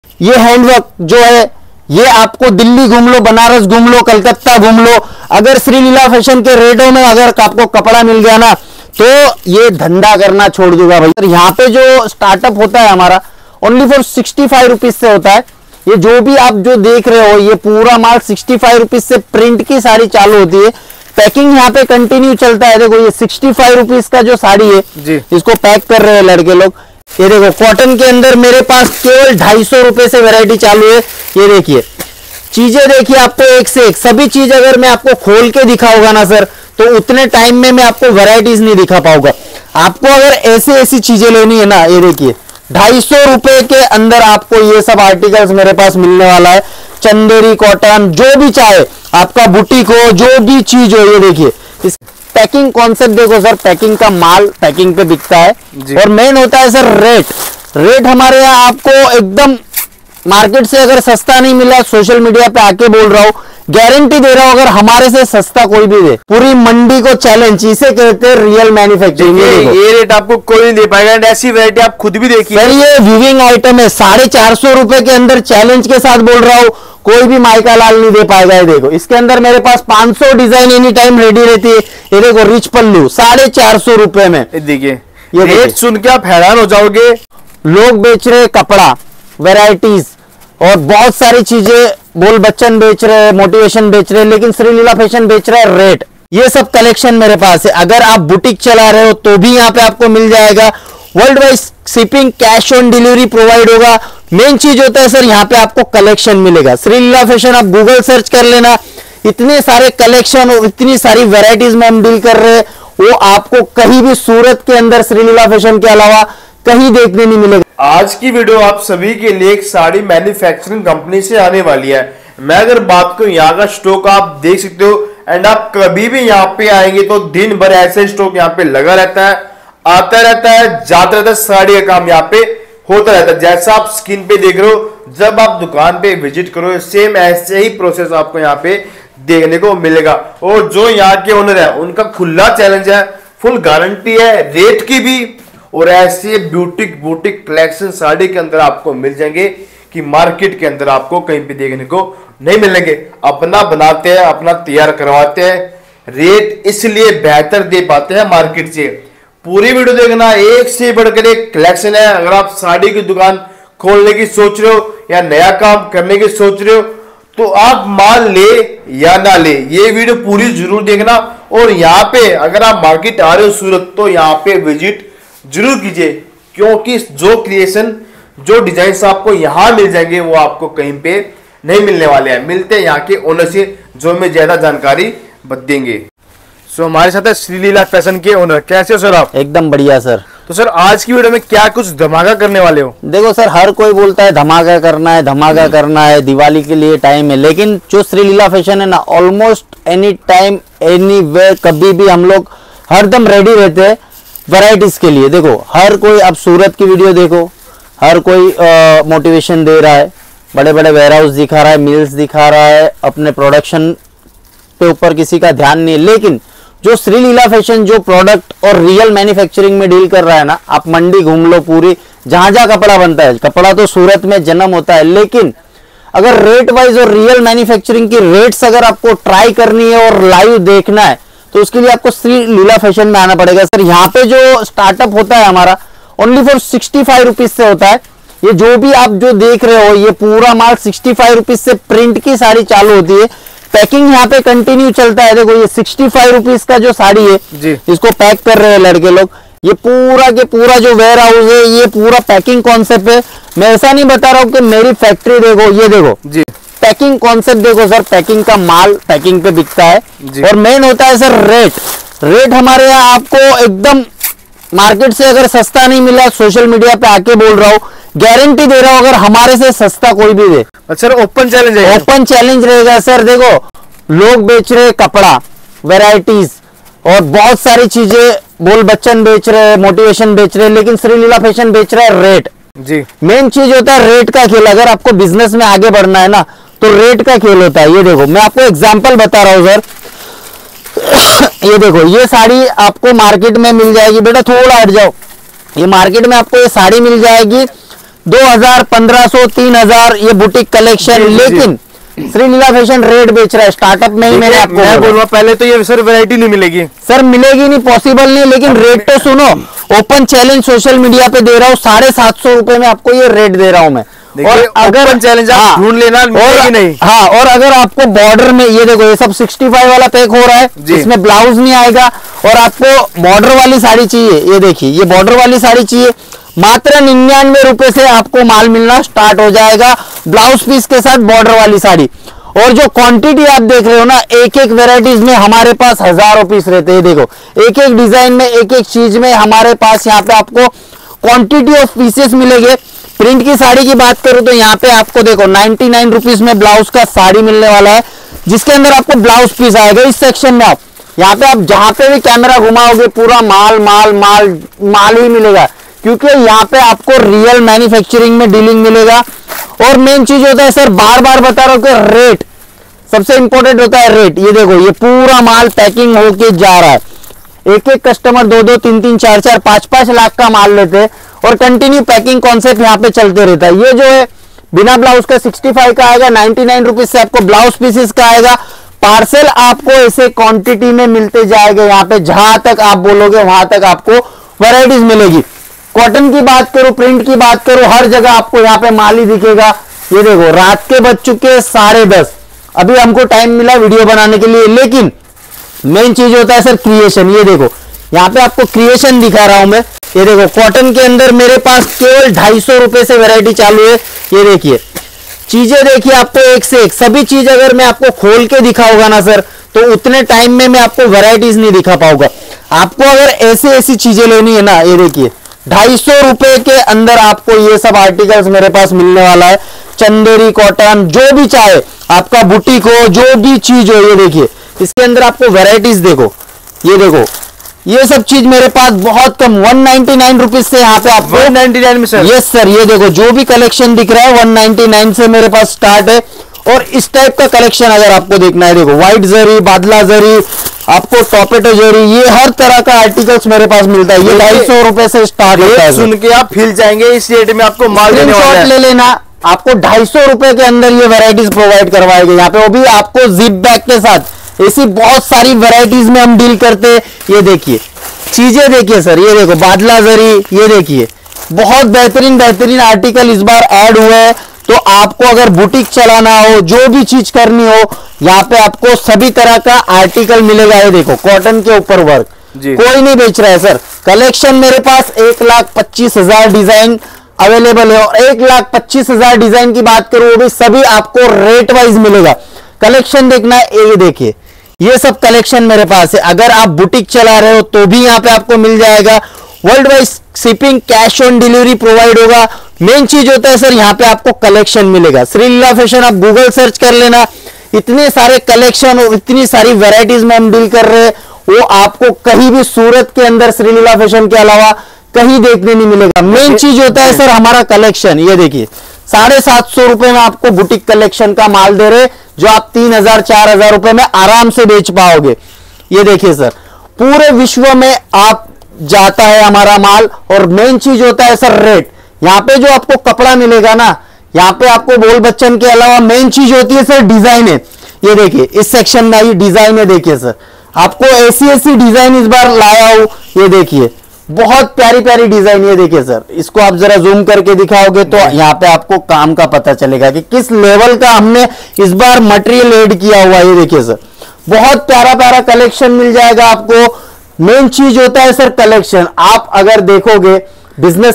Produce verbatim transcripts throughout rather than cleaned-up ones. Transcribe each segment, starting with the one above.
ये हैंडवर्क जो है ये आपको दिल्ली घूम लो, बनारस घूम लो, कलकत्ता घूम लो, अगर श्रीलीला फैशन के रेटों में अगर आपको कपड़ा मिल गया ना तो ये धंधा करना छोड़ दूंगा भाई। यहाँ पे जो स्टार्टअप होता है हमारा only for sixty five rupees से होता है। ये जो भी आप जो देख रहे हो ये पूरा माल सिक्सटी फाइव रुपीज से प्रिंट की साड़ी चालू होती है। पैकिंग यहाँ पे कंटिन्यू चलता है। देखो ये सिक्सटी फाइव रुपीज का जो साड़ी है जी, इसको पैक कर रहे हैं लड़के लोग। ये देखो कॉटन के अंदर मेरे पास केवल ढाई सौ रुपए से वैरायटी चालू है। ये देखिए चीजें देखिए आपको एक से एक सभी चीज अगर मैं आपको खोल के दिखाऊंगा ना सर तो उतने टाइम में मैं आपको वैरायटीज नहीं दिखा पाऊंगा। आपको अगर ऐसी ऐसी चीजें लेनी है ना, ये देखिए ढाई सौ रुपए के अंदर आपको ये सब आर्टिकल्स मेरे पास मिलने वाला है। चंदेरी कॉटन जो भी चाहे आपका बुटीक हो, जो भी चीज हो, ये देखिए इस पैकिंग कॉन्सेप्ट देखो सर, पैकिंग का माल पैकिंग पे बिकता है। और मेन होता है सर रेट। रेट हमारे यहाँ आपको एकदम मार्केट से अगर सस्ता नहीं मिला, सोशल मीडिया पे आके बोल रहा हूँ, गारंटी दे रहा हूँ अगर हमारे से सस्ता कोई भी दे, पूरी मंडी को चैलेंज, इसे कहते हैं रियल मैन्युफैक्चरिंग। ये रेट आपको कोई नहीं दे पाएगा। ऐसी वैरायटी आप खुद भी देखिए सर, ये वीविंग आइटम है, साढ़े चार सौ रुपए के अंदर चैलेंज के साथ बोल रहा हूँ, कोई भी माइका लाल नहीं दे पाएगा। ये देखो इसके अंदर मेरे पास पांच सौ डिजाइन एनी टाइम रेडी रहती है। ये देखो रिच पल्लू साढ़े चार सौ रुपए में। देखिए ये रेट सुन के आप हैरान हो जाओगे। लोग बेच रहे कपड़ा, वेराइटीज और बहुत सारी चीजें, बोल बच्चन बेच रहे हैं, मोटिवेशन बेच रहे हैं, लेकिन श्रीलीला फैशन बेच रहा है रेट। ये सब कलेक्शन मेरे पास है। अगर आप बुटीक चला रहे हो तो भी यहाँ पे आपको मिल जाएगा। World wide shipping, cash on delivery provide होगा। मेन चीज होता है सर यहाँ पे आपको कलेक्शन मिलेगा। श्रीलीला फैशन आप गूगल सर्च कर लेना, इतने सारे कलेक्शन और इतनी सारी वेराइटीज में हम डील कर रहे हैं, वो आपको कहीं भी सूरत के अंदर श्रीलीला फैशन के अलावा कहीं देखने नहीं मिलेगा। आज की वीडियो आप सभी के लिए एक साड़ी मैन्युफैक्चरिंग कंपनी से आने वाली है। मैं अगर बात करूं यहाँ का स्टॉक आप देख सकते हो, एंड आप कभी भी यहाँ पे आएंगे तो दिन भर ऐसे स्टॉक यहाँ पे लगा रहता है, आता रहता है, जाता रहता है। साड़ी का काम यहाँ पे होता रहता है। जैसा आप स्क्रीन पे देख रहे हो, जब आप दुकान पे विजिट करो सेम ऐसे ही प्रोसेस आपको यहाँ पे देखने को मिलेगा। और जो यहाँ के ओनर है उनका खुला चैलेंज है, फुल गारंटी है रेट की भी। और ऐसे ब्यूटिक बुटीक कलेक्शन साड़ी के अंदर आपको मिल जाएंगे कि मार्केट के अंदर आपको कहीं पे देखने को नहीं मिलेंगे। अपना बनाते हैं, अपना तैयार करवाते हैं, रेट इसलिए बेहतर दे पाते हैं मार्केट से। पूरी वीडियो देखना, एक से बढ़कर एक कलेक्शन है। अगर आप साड़ी की दुकान खोलने की सोच रहे हो या नया काम करने की सोच रहे हो तो आप माल ले या ना ले, ये वीडियो पूरी जरूर देखना। और यहाँ पे अगर आप मार्केट आ रहे हो सूरत तो यहाँ पे विजिट जरूर कीजिए, क्योंकि जो क्रिएशन, जो डिजाइन आपको यहां मिल जाएंगे वो आपको कहीं पे नहीं मिलने वाले हैं। मिलते हैं यहाँ के ओनर से जो हमें ज्यादा जानकारी देंगे। सो हमारे साथ है श्रीलीला फैशन के ओनर। कैसे हो सर आप? एकदम बढ़िया सर। तो सर आज की वीडियो में क्या कुछ धमाका करने वाले हो? देखो सर, हर कोई बोलता है धमाका करना है, धमाका करना है, दिवाली के लिए टाइम है, लेकिन जो श्रीलीला फैशन है ना, almost any time any way कभी भी हम लोग हरदम रेडी रहते हैं वैरायटीज के लिए। देखो हर कोई, अब सूरत की वीडियो देखो, हर कोई मोटिवेशन दे रहा है, बड़े बड़े वेयर हाउस दिखा रहा है, मिल्स दिखा रहा है, अपने प्रोडक्शन पे ऊपर किसी का ध्यान नहीं। लेकिन जो श्रीलीला फैशन जो प्रोडक्ट और रियल मैन्युफैक्चरिंग में डील कर रहा है ना, आप मंडी घूम लो पूरी, जहां जहां कपड़ा बनता है, कपड़ा तो सूरत में जन्म होता है, लेकिन अगर रेट वाइज और रियल मैन्युफैक्चरिंग की रेट्स अगर आपको ट्राई करनी है और लाइव देखना है तो उसके लिए आपको श्रीलीला फैशन में आना पड़ेगा। सर यहाँ पे जो स्टार्टअप होता है हमारा only for sixty five rupees से होता है। ये जो भी आप जो देख रहे हो ये पूरा माल सिक्सटी फाइव रुपीज से प्रिंट की साड़ी चालू होती है। पैकिंग यहाँ पे कंटिन्यू चलता है। देखो ये सिक्सटी फाइव रुपीज का जो साड़ी है जी, इसको पैक कर रहे हैं लड़के लोग। ये पूरा के पूरा जो वेयर हाउस है ये पूरा पैकिंग कॉन्सेप्ट है। मैं ऐसा नहीं बता रहा हूँ कि मेरी फैक्ट्री देखो, ये देखो जी, पैकिंग कॉन्सेप्ट देखो सर, पैकिंग का माल पैकिंग पे बिकता है। और मेन होता है सर रेट। रेट हमारे यहाँ आपको एकदम मार्केट से अगर सस्ता नहीं मिला, सोशल मीडिया पे आके बोल रहा हूँ, गारंटी दे रहा हूँ अगर हमारे से सस्ता कोई भी दे। सर ओपन चैलेंज है? ओपन चैलेंज रहेगा सर। देखो लोग बेच रहे कपड़ा, वेराइटीज और बहुत सारी चीजें, बोल बच्चन बेच रहे हैं, मोटिवेशन बेच रहे हैं, लेकिन श्रीलीला फैशन बेच रहा है रेट जी। मेन चीज होता है रेट का खेल। अगर आपको बिजनेस में आगे बढ़ना है ना तो रेट का खेल होता है। ये देखो मैं आपको एग्जांपल बता रहा हूँ सर। ये देखो ये साड़ी आपको मार्केट में मिल जाएगी, बेटा थोड़ा हट जाओ, ये मार्केट में आपको ये साड़ी मिल जाएगी दो हजार, पंद्रह सौ, तीन हजार ये बुटीक कलेक्शन। लेकिन श्रीलीला फैशन रेट बेच रहा है स्टार्टअप में ही। मैंने आपको मैं बोलूंगा पहले तो ये सर वैरायटी नहीं मिलेगी सर, मिलेगी नहीं, पॉसिबल नहीं। लेकिन रेट तो सुनो, ओपन चैलेंज सोशल मीडिया पे दे रहा हूँ, साढ़े सात सौ रुपए में आपको ये रेट दे रहा हूँ मैं। और अगर चैलेंज आप ढूंढ लेना मिलेगी नहीं। हाँ, और अगर आपको बॉर्डर में ये देखो, ये सब पैंसठ वाला पैक हो रहा है, इसमें ब्लाउज नहीं आएगा। और आपको बॉर्डर वाली साड़ी चाहिए, ये देखिए, ये बॉर्डर वाली साड़ी चाहिए, मात्र निन्यानवे रुपए से आपको माल मिलना स्टार्ट हो जाएगा, ब्लाउज पीस के साथ बॉर्डर वाली साड़ी। और जो क्वांटिटी आप देख रहे हो ना, एक एक वेराइटीज में हमारे पास हजारों पीस रहते हैं। देखो, एक एक डिजाइन में, एक एक चीज में हमारे पास यहाँ पे आपको क्वांटिटी ऑफ पीसेस मिलेंगे। प्रिंट की साड़ी की बात करूं तो यहाँ पे आपको देखो नाइनटी नाइन रुपीज में ब्लाउज का साड़ी मिलने वाला है, जिसके अंदर आपको ब्लाउज पीस आएगा। इस सेक्शन में आप यहाँ पे आप जहां पे भी कैमरा घुमाओगे पूरा माल माल माल माल ही मिलेगा, क्योंकि यहाँ पे आपको रियल मैन्युफैक्चरिंग में डीलिंग मिलेगा। और मेन चीज होता है सर, बार बार बता रहा हूं कि रेट सबसे इंपॉर्टेंट होता है। रेट ये देखो, ये पूरा माल पैकिंग होके जा रहा है। एक एक कस्टमर दो दो तीन तीन चार चार पांच पांच लाख का माल लेते हैं और कंटिन्यू पैकिंग कॉन्सेप्ट यहाँ पे चलते रहता है। ये जो है बिना ब्लाउज का सिक्सटी फाइव का आएगा, नाइनटी नाइन रुपीज से आपको ब्लाउज पीसेस का आएगा। पार्सल आपको ऐसे क्वांटिटी में मिलते जाएगा, यहाँ पे जहां तक आप बोलोगे वहां तक आपको वैरायटीज मिलेगी। कॉटन की बात करो, प्रिंट की बात करो, हर जगह आपको यहाँ पे माल ही दिखेगा। ये देखो, रात के बज चुके साढ़े दस, अभी हमको टाइम मिला वीडियो बनाने के लिए। लेकिन मेन चीज होता है सर क्रिएशन। ये देखो, यहाँ पे आपको क्रिएशन दिखा रहा हूं मैं। ये देखो, कॉटन के अंदर मेरे पास केवल ढाई सौ रुपए से वैरायटी चालू है। ये देखिए, चीजें देखिए आपको एक से एक, सभी चीज अगर मैं आपको खोल के दिखाऊंगा ना सर, तो उतने टाइम में मैं आपको वैरायटीज नहीं दिखा पाऊंगा। आपको अगर ऐसी ऐसी चीजें लेनी है ना, ये देखिए, ढाई सौ रुपए के अंदर आपको ये सब आर्टिकल्स मेरे पास मिलने वाला है। चंदेरी, कॉटन, जो भी चाहे आपका बुटीक हो, जो भी चीज हो। ये देखिए, इसके अंदर आपको वैरायटीज देखो, ये देखो, ये सब चीज मेरे पास बहुत कम वन नाइनटी नाइन रुपीज से यहाँ पे आपको वन नाइनटी नाइन में सर। यस सर, ये देखो, जो भी कलेक्शन दिख रहा है वन नाइनटी नाइन से मेरे पास स्टार्ट है। और इस टाइप का कलेक्शन अगर आपको देखना है, देखो, व्हाइट जरी, बादला जरी, आपको टॉपेटो जरी, ये हर तरह का आर्टिकल्स मेरे पास मिलता है। ये ढाई सौ रुपए से स्टार्ट होता है। सुन के आप हिल जाएंगे, इस रेट में आपको माल देने वाला है। ले लेना, आपको ढाई सौ रुपए के अंदर ये वैरायटीज प्रोवाइड करवाएंगे यहाँ पे, वो भी आपको जिप बैग के साथ। ऐसी बहुत सारी वैरायटीज में हम डील करते हैं। ये देखिए, चीजें देखिए सर, ये देखो, बादला जरी, ये देखिए, बहुत बेहतरीन बेहतरीन आर्टिकल इस बार ऐड हुए हैं। तो आपको अगर बुटीक चलाना हो, जो भी चीज करनी हो, यहाँ पे आपको सभी तरह का आर्टिकल मिलेगा। ये देखो, कॉटन के ऊपर वर्क कोई नहीं बेच रहा है सर। कलेक्शन मेरे पास एक लाख पच्चीस हजार डिजाइन अवेलेबल है। और एक लाख पच्चीस हजार डिजाइन की बात करूं, वो भी सभी आपको रेट वाइज मिलेगा। कलेक्शन देखना है, ये देखिए, ये सब कलेक्शन मेरे पास है। अगर आप बुटीक चला रहे हो तो भी यहाँ पे आपको मिल जाएगा। World wide shipping, cash on delivery provide होगा। मेन चीज होता है सर, यहाँ पे आपको कलेक्शन मिलेगा। श्रीलीला फैशन आप गूगल सर्च कर लेना, इतने सारे कलेक्शन और इतनी सारी वेराइटीज में हम डील कर रहे हैं, वो आपको कहीं भी सूरत के अंदर श्रीलीला फैशन के अलावा कहीं देखने नहीं मिलेगा। मेन चीज होता है सर हमारा कलेक्शन। ये देखिए, साढ़े सात सौ रुपए में आपको बुटीक कलेक्शन का माल दे रहे, जो आप तीन हजार चार हजार रुपए में आराम से बेच पाओगे। ये देखिए सर, पूरे विश्व में आप जाता है हमारा माल। और मेन चीज होता है सर रेट। यहाँ पे जो आपको कपड़ा मिलेगा ना, यहाँ पे आपको बोल बच्चन के अलावा मेन चीज होती है सर डिजाइन है। ये देखिए, इस सेक्शन में ये डिजाइन है, देखिए सर, आपको ऐसी ऐसी डिजाइन इस बार लाया हूं। ये देखिए, बहुत प्यारी प्यारी डिजाइन। ये देखिए सर, इसको आप जरा जूम करके दिखाओगे तो यहाँ पे आपको काम का पता चलेगा कि किस लेवल का हमने इस बार मटेरियल ऐड किया हुआ है। ये देखिए सर, बहुत प्यारा प्यारा कलेक्शन मिल जाएगा आपको। मेन चीज होता है सर कलेक्शन। आप अगर देखोगे बिजनेस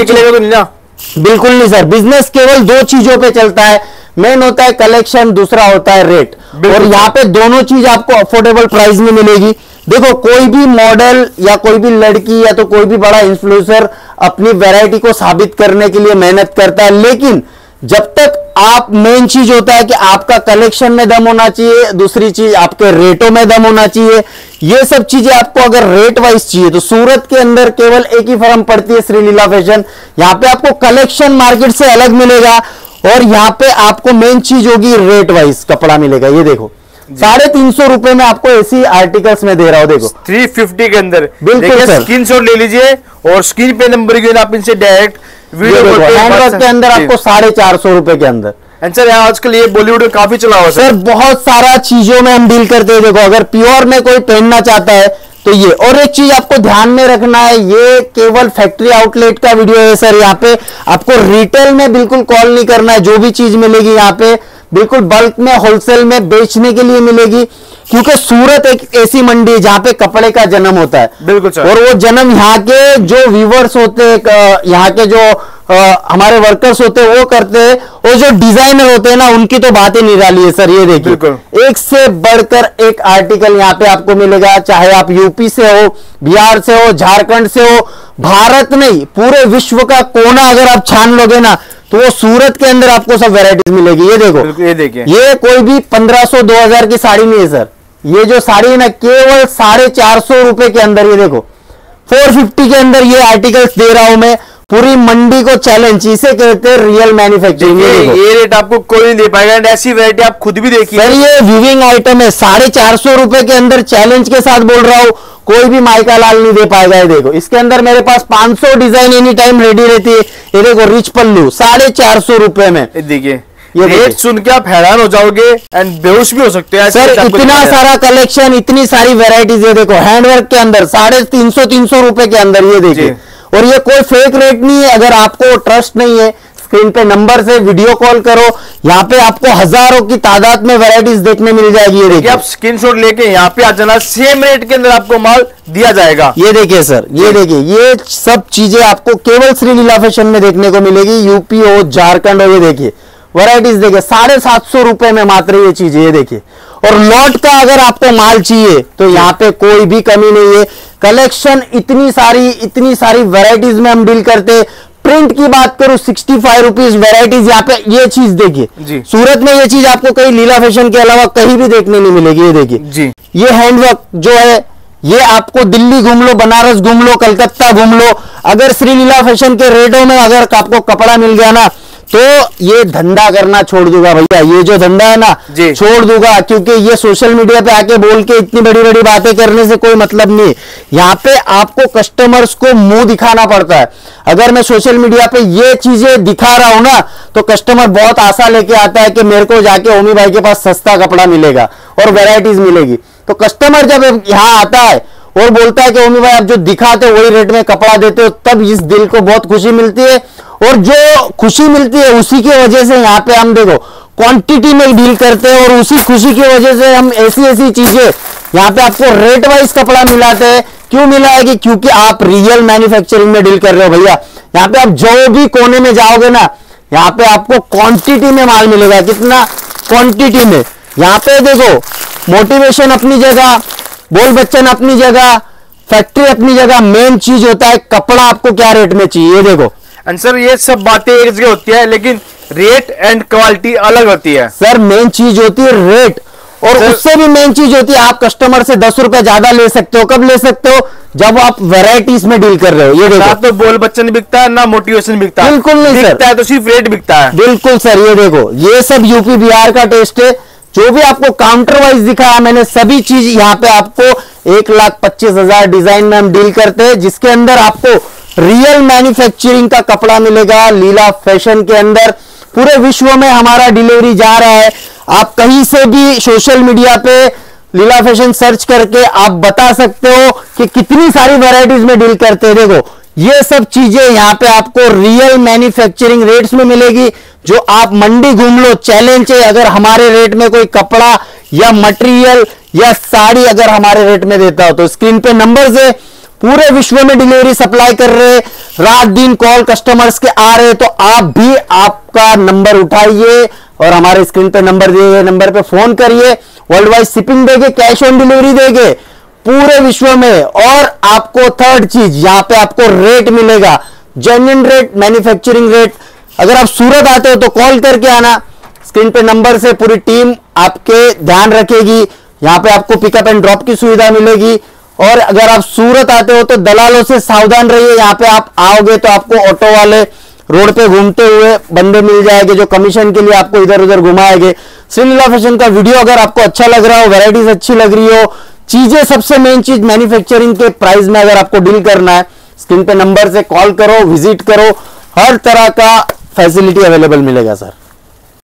बिल्कुल नहीं सर, बिजनेस केवल दो चीजों पे चलता है। मेन होता है कलेक्शन, दूसरा होता है रेट। और यहाँ पे दोनों चीज आपको अफोर्डेबल प्राइस में मिलेगी। देखो, कोई भी मॉडल या कोई भी लड़की या तो कोई भी बड़ा इन्फ्लुएंसर अपनी वैरायटी को साबित करने के लिए मेहनत करता है, लेकिन जब तक आप, मेन चीज होता है कि आपका कलेक्शन में दम होना चाहिए, दूसरी चीज आपके रेटों में दम होना चाहिए। ये सब चीजें आपको अगर रेट वाइज चाहिए तो सूरत के अंदर केवल एक ही फर्म पड़ती है, श्रीलीला फैशन। यहाँ पे आपको कलेक्शन मार्केट से अलग मिलेगा और यहाँ पे आपको मेन चीज होगी रेट वाइज कपड़ा मिलेगा। ये देखो, साढ़े तीन सौ रुपए में आपको ऐसी आर्टिकल्स में दे रहा हूं। देखो, थ्री फिफ्टी के अंदर बिल्कुल सर, स्क्रीनशॉट ले लीजिए और स्क्रीन पे नंबर गिवन आप इनसे डायरेक्ट वीडियो हैंडवर्क के अंदर आपको साढ़े चार सौ रुपए के अंदर। एंड सर आजकल ये बॉलीवुड में काफी चला हुआ सर, बहुत सारा चीजों में हम डील करते हैं। देखो, अगर प्योर में कोई पहनना चाहता है तो ये, और एक चीज आपको ध्यान में रखना है, ये केवल फैक्ट्री आउटलेट का वीडियो है सर। यहाँ पे आपको रिटेल में बिल्कुल कॉल नहीं करना है। जो भी चीज मिलेगी यहाँ पे बिल्कुल बल्क में, होलसेल में बेचने के लिए मिलेगी, क्योंकि सूरत एक ऐसी मंडी है जहां पे कपड़े का जन्म होता है। बिल्कुल सर। और वो जन्म यहाँ के जो व्यूवर्स होते हैं, यहाँ के जो आ, हमारे वर्कर्स होते हैं वो करते हैं, और जो डिजाइनर होते हैं ना, उनकी तो बात ही निराली है सर। ये देखिए, एक से बढ़कर एक आर्टिकल यहाँ पे आपको मिलेगा, चाहे आप यूपी से हो, बिहार से हो, झारखंड से हो, भारत नहीं पूरे विश्व का कोना अगर आप छान लोगे ना, तो वो सूरत के अंदर आपको सब वैरायटीज मिलेगी। ये देखो, ये देखिए, ये कोई भी पंद्रह सौ दो हजार की साड़ी नहीं है सर। ये जो साड़ी है ना, केवल साढ़े चार सौ रुपए के अंदर, ये देखो चार सौ पचास के अंदर ये आर्टिकल्स दे रहा हूं मैं। पूरी मंडी को चैलेंज, इसे कहते हैं रियल मैन्युफैक्चरिंग। ये, ये रेट आपको कोई नहीं दे पाएगा। एंड ऐसी वैरायटी आप खुद भी देखिए सर, ये वीविंग आइटम है, साढ़े चार सौ रुपए के अंदर चैलेंज के साथ बोल रहा हूं, कोई भी माइका लाल नहीं दे पाएगा। ये देखो, इसके अंदर मेरे पास पांच सौ डिजाइन एनी टाइम रेडी रहती है। ये देखो, रिच पल्लू साढ़े चार सौ रुपए में। देखिए, ये रेट सुन के आप हैरान हो जाओगे एंड बेहोश भी हो सकते हैं सर। इतना सारा कलेक्शन, इतनी सारी वेराइटीज। ये देखो, हैंडवर्क के अंदर साढ़े तीन सौ तीन सौ रुपए के अंदर, ये देखिए। और ये कोई फेक रेट नहीं है। अगर आपको ट्रस्ट नहीं है, स्क्रीन पे नंबर से वीडियो कॉल करो, यहाँ पे आपको हजारों की तादाद में वैरायटीज देखने मिल जाएगी। ये देखिए, आप स्क्रीनशॉट लेके यहाँ पे आ जाना, सेम रेट के अंदर आपको माल दिया जाएगा। ये देखिए सर, ये देखिए, ये सब चीजें आपको केवल श्री लीला फैशन में देखने को मिलेगी। यूपी हो, झारखंड हो, ये देखिए वैरायटीज देखिए, साढ़े सात सौ रुपए में मात्र ये चीजें। ये देखिए, और लॉट का अगर आपको माल चाहिए तो यहाँ पे कोई भी कमी नहीं है। कलेक्शन इतनी सारी, इतनी सारी वैरायटीज में हम डील करते। प्रिंट की बात करूं, सिक्सटी फाइव रुपीज वैरायटीज। यहाँ पे ये चीज देखिए, सूरत में ये चीज आपको कहीं लीला फैशन के अलावा कहीं भी देखने नहीं मिलेगी। ये देखिए, ये हैंडवर्क जो है, ये आपको दिल्ली घूम लो, बनारस घूम लो, कलकत्ता घूम लो, अगर श्री लीला फैशन के रेटों में अगर आपको कपड़ा मिल गया ना, तो ये धंधा करना छोड़ दूंगा भैया। ये जो धंधा है ना, छोड़ दूंगा, क्योंकि ये सोशल मीडिया पे आके बोल के इतनी बड़ी बड़ी बातें करने से कोई मतलब नहीं। यहाँ पे आपको कस्टमर्स को मुंह दिखाना पड़ता है। अगर मैं सोशल मीडिया पे ये चीजें दिखा रहा हूं ना, तो कस्टमर बहुत आशा लेके आता है कि मेरे को जाके ओमी भाई के पास सस्ता कपड़ा मिलेगा और वैरायटीज मिलेगी। तो कस्टमर जब यहाँ आता है और बोलता है कि ओमी भाई आप जो दिखाते हो वही रेट में कपड़ा देते हो, तब इस दिल को बहुत खुशी मिलती है। और जो खुशी मिलती है उसी की वजह से यहाँ पे हम देखो क्वांटिटी में डील करते हैं, और उसी खुशी की वजह से हम ऐसी ऐसी चीजें यहाँ पे आपको रेट वाइज कपड़ा मिलाते हैं। क्यों मिलाएगी? क्योंकि आप रियल मैन्युफैक्चरिंग में डील कर रहे हो भैया। यहाँ पे आप जो भी कोने में जाओगे ना, यहाँ पे आपको क्वांटिटी में माल मिलेगा। कितना? क्वांटिटी में। यहाँ पे देखो, मोटिवेशन अपनी जगह, बोल बच्चन अपनी जगह, फैक्ट्री अपनी जगह, मेन चीज होता है कपड़ा आपको क्या रेट में चाहिए। ये देखो सर, ये सब बातें एक जगह होती है, लेकिन रेट एंड क्वालिटी अलग होती है। सर, मेन चीज होती है रेट, और उससे भी मेन चीज होती है आप कस्टमर से दस रुपए ज्यादा ले सकते हो। कब ले सकते हो? जब आप वैरायटीज में डील कर रहे हो। ये देखो, ना तो बोल बच्चन बिकता है, ना मोटिवेशन बिकता है। बिल्कुल नहीं सर, बिकता है तो सिर्फ रेट बिकता है। बिल्कुल सर। ये देखो, ये सब यूपी बिहार का टेस्ट है। जो भी आपको काउंटर वाइज दिखाया मैंने, सभी चीज यहाँ पे आपको एक लाख पच्चीस हजार डिजाइन में हम डील करते हैं, जिसके अंदर आपको रियल मैन्युफैक्चरिंग का कपड़ा मिलेगा लीला फैशन के अंदर। पूरे विश्व में हमारा डिलीवरी जा रहा है। आप कहीं से भी सोशल मीडिया पे लीला फैशन सर्च करके आप बता सकते हो कि कितनी सारी वैरायटीज में डील करते हैं। देखो, ये सब चीजें यहाँ पे आपको रियल मैन्युफैक्चरिंग रेट्स में मिलेगी। जो आप मंडी घूम लो, चैलेंज है। अगर हमारे रेट में कोई कपड़ा या मटेरियल या साड़ी अगर हमारे रेट में देता हो, तो स्क्रीन पे नंबर से पूरे विश्व में डिलीवरी सप्लाई कर रहे, रात दिन कॉल कस्टमर्स के आ रहे, तो आप भी आपका नंबर उठाइए और हमारे स्क्रीन पे नंबर दिए गए नंबर पे फोन करिए। वर्ल्ड वाइड शिपिंग देंगे, कैश ऑन डिलीवरी देंगे पूरे विश्व में। और आपको थर्ड चीज, यहाँ पे आपको रेट मिलेगा, जेन्युइन रेट, मैन्युफैक्चरिंग रेट। अगर आप सूरत आते हो तो कॉल करके आना, स्क्रीन पे नंबर से पूरी टीम आपके ध्यान रखेगी। यहाँ पे आपको पिकअप एंड ड्रॉप की सुविधा मिलेगी। और अगर आप सूरत आते हो तो दलालों से सावधान रहिए। यहाँ पे आप आओगे तो आपको ऑटो वाले रोड पे घूमते हुए बंदे मिल जाएंगे जो कमीशन के लिए आपको इधर उधर घुमाएंगे। श्री लीला फैशन का वीडियो अगर आपको अच्छा लग रहा हो, वैरायटीज अच्छी लग रही हो, चीजें, सबसे मेन चीज मैन्युफैक्चरिंग के प्राइस में अगर आपको डील करना है, स्क्रीन पे नंबर से कॉल करो, विजिट करो, हर तरह का फैसिलिटी अवेलेबल मिलेगा सर।